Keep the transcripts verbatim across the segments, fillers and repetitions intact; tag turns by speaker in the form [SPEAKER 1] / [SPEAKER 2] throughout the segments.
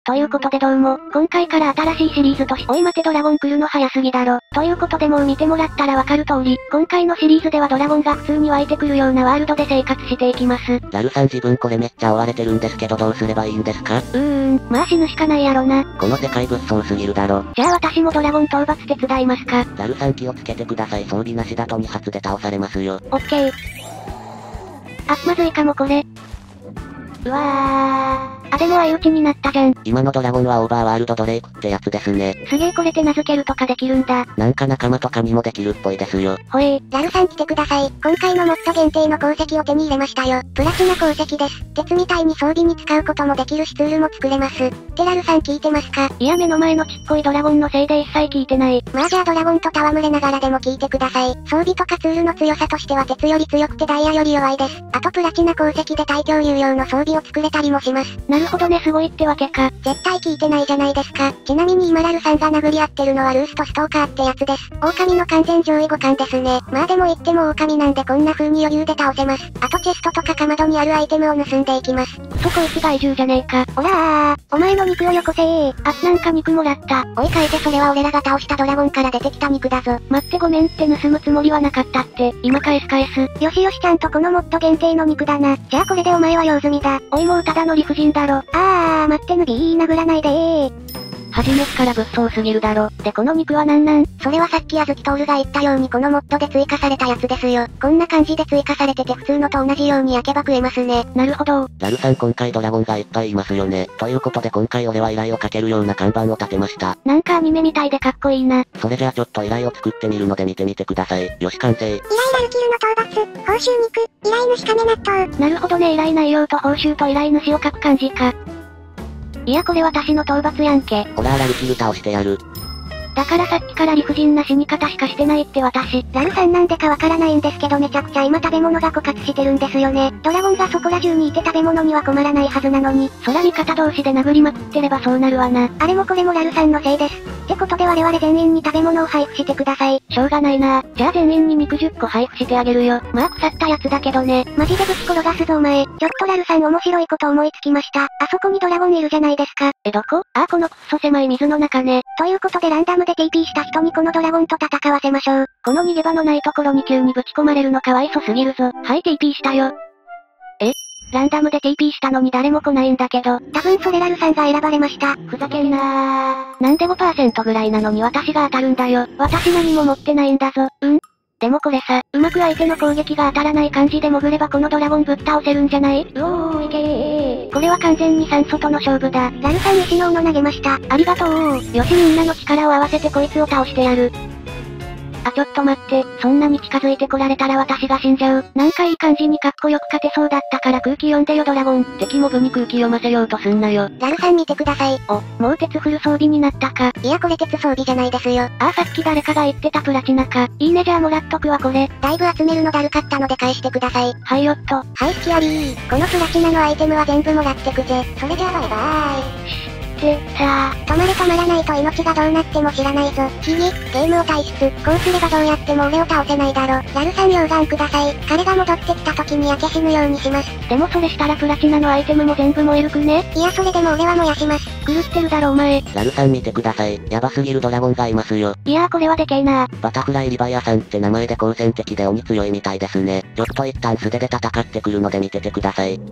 [SPEAKER 1] ということでどうも、今回から新しいシリーズとし、おい待てドラゴン来るの早すぎだろ。ということでもう見てもらったらわかる通り、今回のシリーズではドラゴンが普通に湧いてくるようなワールドで生活していきます。
[SPEAKER 2] ラルさん自分これめっちゃ追われてるんですけどどうすればいいんですか？
[SPEAKER 1] うーん、まあ死ぬしかないやろな。
[SPEAKER 2] この世界物騒すぎるだろ。
[SPEAKER 1] じゃあ私もドラゴン討伐手伝いますか？
[SPEAKER 2] ラルさん気をつけてください。装備なしだとに発で倒されますよ。
[SPEAKER 1] オッケー。あ、まずいかもこれ。うわー。あ、でも相打ちになったじゃん。
[SPEAKER 2] 今のドラゴンはオーバーワールドドレイクってやつですね。
[SPEAKER 1] すげえこれ手名付けるとかできるんだ。
[SPEAKER 2] なんか仲間とかにもできるっぽいですよ。
[SPEAKER 1] ほえー。
[SPEAKER 3] ラルさん来てください。今回のモッド限定の鉱石を手に入れましたよ。プラチナ鉱石です。鉄みたいに装備に使うこともできるしツールも作れます。ってラルさん聞いてますか？
[SPEAKER 1] いや目の前のちっこいドラゴンのせいで一切聞いてない。
[SPEAKER 3] まあじゃあドラゴンと戯れながらでも聞いてください。装備とかツールの強さとしては鉄より強くてダイヤより弱いです。あとプラチナ鉱石で対強有用の装備を作れたりもします。
[SPEAKER 1] なるほどね、すごいってわけか。
[SPEAKER 3] 絶対聞いてないじゃないですか。ちなみに今ラルさんが殴り合ってるのはルースとストーカーってやつです。狼の完全上位互換ですね。まあでも言っても狼なんでこんな風に余裕で倒せます。あとチェストとかかまどにあるアイテムを盗んでいきます。
[SPEAKER 1] クソこいつ害獣じゃねえか。
[SPEAKER 3] おらー、お前の肉をよこせー。
[SPEAKER 1] あ、なんか肉もらった。
[SPEAKER 3] おい変えてそれは俺らが倒したドラゴンから出てきた肉だぞ。
[SPEAKER 1] 待ってごめんって盗むつもりはなかったって。今返す返す。
[SPEAKER 3] よしよしちゃんとこのモッド限定の肉だな。じゃあこれでお前は用済みだ。
[SPEAKER 1] おいもうただの理不尽だろ。
[SPEAKER 3] あー、待ってぬびー殴らないでー。
[SPEAKER 1] 初めっから物騒すぎるだろ。でこの肉はなんなん？
[SPEAKER 3] それはさっきあずきトールが言ったようにこのモッドで追加されたやつですよ。こんな感じで追加されてて普通のと同じように焼けば食えますね。
[SPEAKER 1] なるほど。
[SPEAKER 2] ラルさん今回ドラゴンがいっぱいいますよね。ということで今回俺は依頼をかけるような看板を立てました。
[SPEAKER 1] なんかアニメみたいでかっこいいな。
[SPEAKER 2] それじゃあちょっと依頼を作ってみるので見てみてください。よし完成。
[SPEAKER 3] 依頼ラルキルの討伐、報酬肉、依頼主亀納豆。
[SPEAKER 1] なるほどね、依頼内容と報酬と依頼主を書く感じか。いやこれ私の討伐やんけ。
[SPEAKER 2] ほらラルキル倒してやる。
[SPEAKER 1] だからさっきから理不尽な死に方しかしてないって私。
[SPEAKER 3] ラルさんなんでかわからないんですけどめちゃくちゃ今食べ物が枯渇してるんですよね。ドラゴンがそこら中にいて食べ物には困らないはずなのに。
[SPEAKER 1] そら味方同士で殴りまくってればそうなるわな。
[SPEAKER 3] あれもこれもラルさんのせいです。ってことで我々全員に食べ物を配布してください。
[SPEAKER 1] しょうがないな。じゃあ全員に肉じゅっこ配布してあげるよ。まあ腐ったやつだけどね。
[SPEAKER 3] マジでぶち転がすぞお前。ちょっとラルさん面白いこと思いつきました。あそこにドラゴンいるじゃないですか。
[SPEAKER 1] えどこ？あーこのくっそ狭い水の中ね。
[SPEAKER 3] ということでランダムで ティーピー した人にこのドラゴンと戦わせましょう。
[SPEAKER 1] この逃げ場のないところに急にぶち込まれるのかわいそすぎるぞ。はい ティーピー したよ。え？ランダムで ティーピー したのに誰も来ないんだけど。
[SPEAKER 3] 多分それラルさんが選ばれました。
[SPEAKER 1] ふざけんなー。なんで ごパーセント ぐらいなのに私が当たるんだよ。私何も持ってないんだぞ。うん？でもこれさ、うまく相手の攻撃が当たらない感じで潜ればこのドラゴンぶっ倒せるんじゃない？うおーいけー。これは完全に酸素との勝負だ。
[SPEAKER 3] ラルさん石の斧投げました。
[SPEAKER 1] ありがとう。よしみんなの力を合わせてこいつを倒してやる。あちょっと待って、そんなに近づいてこられたら私が死んじゃう。なんかいい感じにかっこよく勝てそうだったから空気読んでよドラゴン。敵モブに空気読ませようとすんなよ。
[SPEAKER 3] ラルさん見てください。
[SPEAKER 1] お、もう鉄フル装備になったか。
[SPEAKER 3] いやこれ鉄装備じゃないですよ。
[SPEAKER 1] ああさっき誰かが言ってたプラチナか。いいねじゃあもらっとくわこれ。
[SPEAKER 3] だいぶ集めるのだるかったので返してください。
[SPEAKER 1] はいよっと。
[SPEAKER 3] はいスキアリー。このプラチナのアイテムは全部もらってくぜ。それじゃあバイバーイ。
[SPEAKER 1] ってさあ。
[SPEAKER 3] 止まれ止まらないと命がどうなっても知らないぞ。ひげ、ゲームを退出。こうすればどうやっても俺を倒せないだろ。ラルさん溶岩ください。彼が戻ってきた時に焼け死ぬようにします。
[SPEAKER 1] でもそれしたらプラチナのアイテムも全部燃えるくね？
[SPEAKER 3] いやそれでも俺は燃やします。
[SPEAKER 1] 狂ってるだろお前。
[SPEAKER 2] ラルさん見てください。やばすぎるドラゴンがいますよ。
[SPEAKER 1] いやーこれはでけえな。
[SPEAKER 2] バタフライリバイアさんって名前で好戦的で鬼強いみたいですね。ちょっと一旦素手で戦ってくるので見ててください。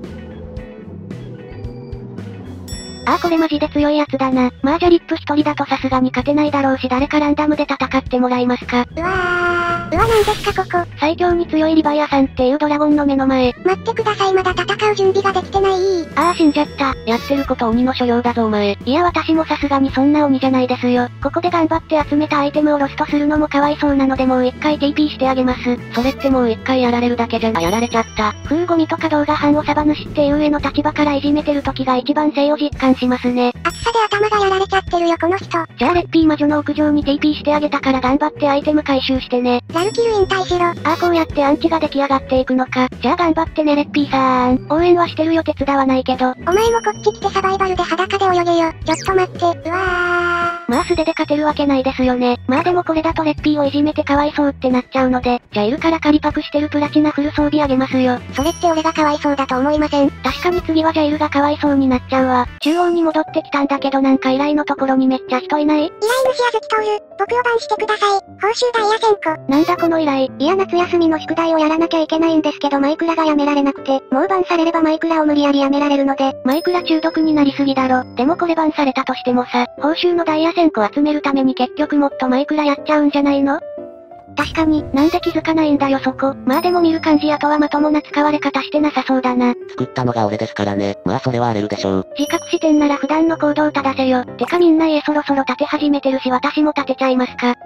[SPEAKER 1] あーこれマジで強いやつだな。まあじゃリップ一人だとさすがに勝てないだろうし誰かランダムで戦ってもらいますか。
[SPEAKER 3] うわー、うわなんですかここ。
[SPEAKER 1] 最強に強いリヴァイアさんっていうドラゴンの目の前。
[SPEAKER 3] 待ってくださいまだ戦う準備ができてない。
[SPEAKER 1] あー死んじゃった。やってること鬼の所領だぞお前。いや私もさすがにそんな鬼じゃないですよ。ここで頑張って集めたアイテムをロストするのもかわいそうなのでもう一回 ティーピー してあげます。
[SPEAKER 2] それってもう一回やられるだけじゃん。あやられちゃった。
[SPEAKER 1] 風ゴミとか動画班をサバ主っていう上の立場からいじめてる時が一番性を実感しますね。
[SPEAKER 3] 暑さで頭がやられちゃってるよこの人。
[SPEAKER 1] じゃあレッピー魔女の屋上に ティーピー してあげたから頑張ってアイテム回収してね。
[SPEAKER 3] ラルキル引退しろ。
[SPEAKER 1] ああこうやってアンチが出来上がっていくのか。じゃあ頑張ってねレッピーさーん。応援はしてるよ手伝わないけど。
[SPEAKER 3] お前もこっち来てサバイバルで裸で泳げよ。ちょっと待って、うわー。
[SPEAKER 1] まあ素手で勝てるわけないですよね。まあでもこれだとレッピーをいじめてかわいそうってなっちゃうので、じゃあいるから仮パクしてるプラチナフル装備あげますよ。
[SPEAKER 3] それって俺がかわいそうだと思いません？
[SPEAKER 1] 確かに次はジャイルがかわいそうになっちゃうわ。中央に戻ってきたんだけどなんか依頼のところにめっちゃ人いない？
[SPEAKER 3] 依頼主あずきとおる。僕をバンしてください。報酬ダイヤせんこ。
[SPEAKER 1] なんだこの依頼。
[SPEAKER 3] いや夏休みの宿題をやらなきゃいけないんですけどマイクラがやめられなくて、もうバンされればマイクラを無理やりやめられるので。
[SPEAKER 1] マイクラ中毒になりすぎだろ。でもこれバンされたとしてもさ、報酬のダイヤせんこ集めるために結局もっとマイクラやっちゃうんじゃないの？確かに、なんで気づかないんだよそこ。まあでも見る感じあとはまともな使われ方してなさそうだな。
[SPEAKER 2] 作ったのが俺ですからね。まあそれは荒れるでしょう。
[SPEAKER 1] 自覚してんなら普段の行動正せよ。てかみんな家そろそろ建て始めてるし私も建てちゃいますか。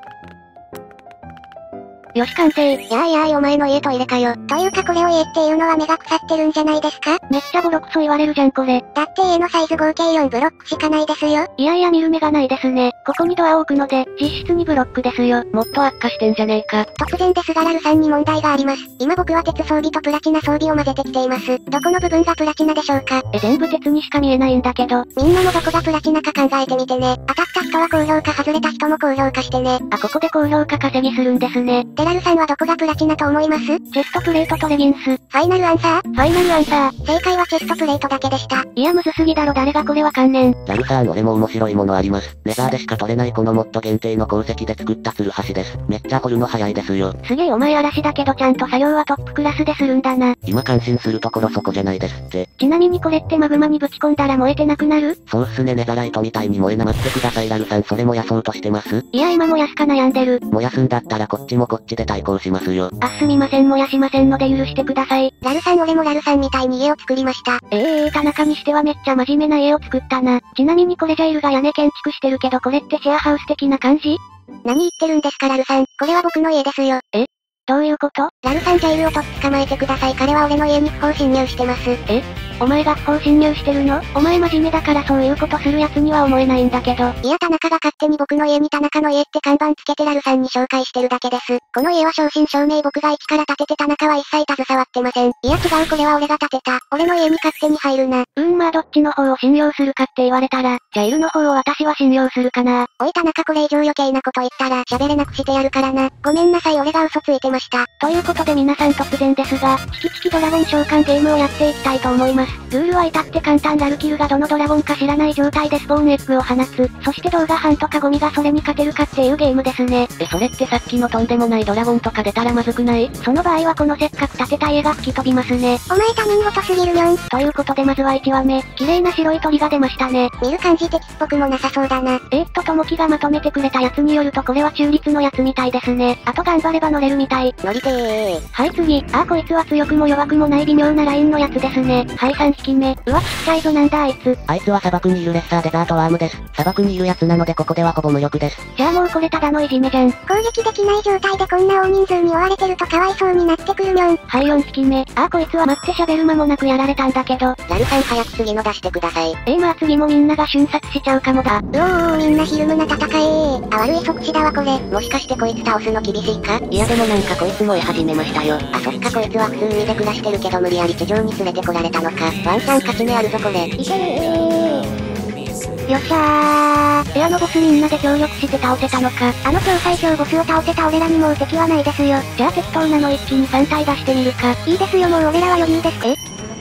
[SPEAKER 1] よし完成。
[SPEAKER 3] やーいやーいお前の家と入れかよ。というかこれを家っていうのは目が腐ってるんじゃないですか？
[SPEAKER 1] めっちゃボロクソ言われるじゃんこれ。
[SPEAKER 3] だって家のサイズ合計よんブロックしかないですよ。
[SPEAKER 1] いやいや見る目がないですね。ここにドアを置くので、実質にブロックですよ。もっと悪化してんじゃねえか。
[SPEAKER 3] 突然ですがラルさんに問題があります。今僕は鉄装備とプラチナ装備を混ぜてきています。どこの部分がプラチナでしょうか？
[SPEAKER 1] え全部鉄にしか見えないんだけど。
[SPEAKER 3] みんなもどこがプラチナか考えてみてね。当たった人は高評価外れた人も高評価してね。
[SPEAKER 1] あここで高評価稼ぎするんですね。
[SPEAKER 3] でラルさんはどこがプラチナと思います？
[SPEAKER 1] チェストプレートとレギンス。フ
[SPEAKER 3] ァイナルアンサー？
[SPEAKER 1] ファイナルアンサー。
[SPEAKER 3] 正解はチェストプレートだけでした。
[SPEAKER 1] いやむずすぎだろ誰がこれわかんねん。
[SPEAKER 2] ラルさん俺も面白いものあります。ネザーでしか取れないこのモッド限定の鉱石で作ったツルハシです。めっちゃ掘るの早いですよ。
[SPEAKER 1] すげえお前嵐だけどちゃんと作業はトップクラスでするんだな。
[SPEAKER 2] 今感心するところそこじゃないですって。
[SPEAKER 1] ちなみにこれってマグマにぶち込んだら燃えてなくなる？
[SPEAKER 2] そうっすねネザライトみたいに燃えな待ってくださいラルさんそれ燃やそうとしてます？
[SPEAKER 1] いや今燃やすか悩んでる。
[SPEAKER 2] 燃やすんだったらこっちもこっちで対抗しますよ。
[SPEAKER 1] あすみません燃やしませんので許してください。
[SPEAKER 3] ラルさん俺もラルさんみたいに家を作りました。
[SPEAKER 1] ええー、田中にしてはめっちゃ真面目な家を作ったな。ちなみにこれジャイルが屋根建築してるけどこれってシェアハウス的な感じ？
[SPEAKER 3] 何言ってるんですかラルさん。これは僕の家ですよ。
[SPEAKER 1] え？どういうこと？
[SPEAKER 3] ラルさんジャイルをとっ捕まえてください。彼は俺の家に不法侵入してます。
[SPEAKER 1] え？お前が不法侵入してるの？お前真面目だからそういうことする奴には思えないんだけど。
[SPEAKER 3] いや田中が勝手に僕の家に田中の家って看板つけてラルさんに紹介してるだけです。この家は正真正銘僕が一から建てて田中は一切携わってません。いや違うこれは俺が建てた。俺の家に勝手に入るな。
[SPEAKER 1] うーんまあどっちの方を信用するかって言われたら、ジャイルの方を私は信用するかな。
[SPEAKER 3] おい田中これ以上余計なこと言ったら喋れなくしてやるからな。ごめんなさい俺が嘘ついてました。
[SPEAKER 1] ということで皆さん突然ですが、チキチキドラゴン召喚ゲームをやっていきたいと思います。ルールは至って簡単。ラルキルがどのドラゴンか知らない状態でスポーンエッグを放つ。そして動画班とかゴミがそれに勝てるかっていうゲームですね。
[SPEAKER 2] えそれってさっきのとんでもないドラゴンとか出たらまずくない？
[SPEAKER 1] その場合はこのせっかく建てた家が吹き飛びますね。
[SPEAKER 3] お前他人事すぎるにょん。
[SPEAKER 1] ということでまずはいちわめ、綺麗な白い鳥が出ましたね。
[SPEAKER 3] 見る感じ敵っぽくもなさそうだな。
[SPEAKER 1] えーっとともきがまとめてくれたやつによるとこれは中立のやつみたいですね。あと頑張れば乗れるみたい。
[SPEAKER 2] 乗りてー。
[SPEAKER 1] はい次、あーこいつは強くも弱くもない微妙なラインのやつですね。はいさんひきめ。うわちっちゃいぞなんだあいつ。
[SPEAKER 2] あいつは砂漠にいるレッサーデザートワームです。砂漠にいるやつなのでここではほぼ無力です。
[SPEAKER 1] じゃあもうこれただのいじめじゃん。
[SPEAKER 3] 攻撃できない状態でこんな大人数に追われてるとかわいそうになってくるにょん。
[SPEAKER 1] はいよんひきめ。あーこいつは待って喋る間もなくやられたんだけど。
[SPEAKER 3] ラルさん早く次の出してください。
[SPEAKER 1] えーまあ次もみんなが瞬殺しちゃうかもだ。
[SPEAKER 3] うおーみんなヒルムな戦えー。あ悪い即死だわこれ。もしかしてこいつ倒すの厳しいか？
[SPEAKER 2] いやでもなんかこいつ燃え始めましたよ。
[SPEAKER 3] あそっかこいつは普通海で暮らしてるけど無理やり地上に連れてこられたのか。ワンチャン勝ち目あるぞこれ。いけー。
[SPEAKER 1] よっしゃー。えあのボスみんなで協力して倒せたのか。
[SPEAKER 3] あの超最強ボスを倒せた俺らにもう敵はないですよ。
[SPEAKER 1] じゃあ適当なの一気にさん体出してみるか。
[SPEAKER 3] いいですよもう俺らは余裕です。
[SPEAKER 1] え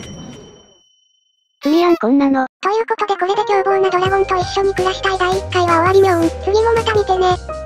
[SPEAKER 1] 罪やんこんなの。
[SPEAKER 3] ということでこれで凶暴なドラゴンと一緒に暮らしたいだいいっかいは終わりにょん。次もまた見てね。